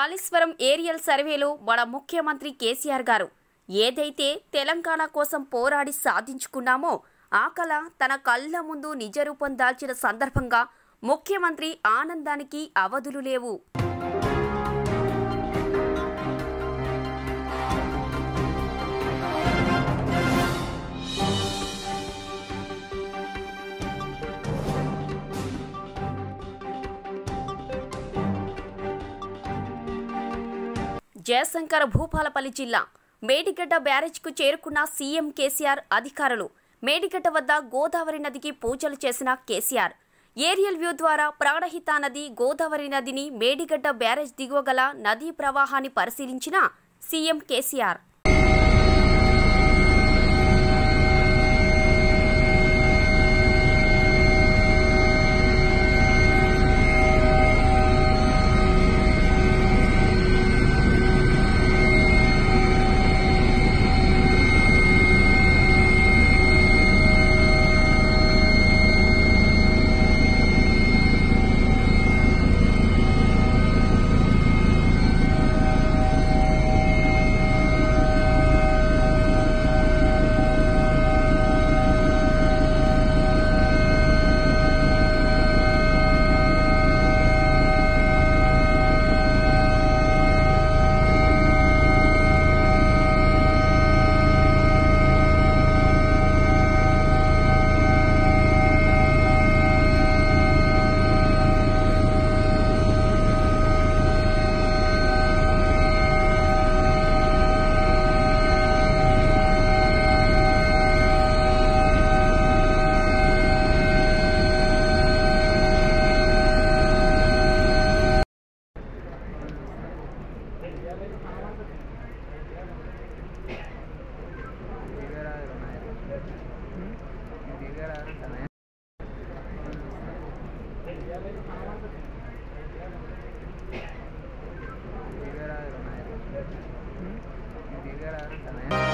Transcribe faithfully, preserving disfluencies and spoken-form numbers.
Kaleshwaram aerial సర్వేలో మన ముఖ్యమంత్రి కేసీఆర్ గారు ఏదైతే తెలంగాణ కోసం పోరాడి సాధించుకున్నామో ఆ కళ తన కళ్ళ ముందు నిజరూపం దాల్చిన సందర్భంగా ముఖ్యమంత్రి ఆనందానికి అవధులు లేవు. జయశంకర్ భూపాలపల్లి జిల్లా మేడిగడ్డ బ్యారేజ్కు చేరుకున్న సీఎం కేసీఆర్ అధికారులు మేడిగడ్డ వద్ద గోదావరి నదికి పూజలు చేసిన కేసీఆర్ ఏరియల్ వ్యూ ద్వారా ప్రాణహిత నది గోదావరి నదిని మేడిగడ్డ బ్యారేజ్ దిగువ గల నదీ ప్రవాహాన్ని పరిశీలించిన సీఎం కేసీఆర్. Diga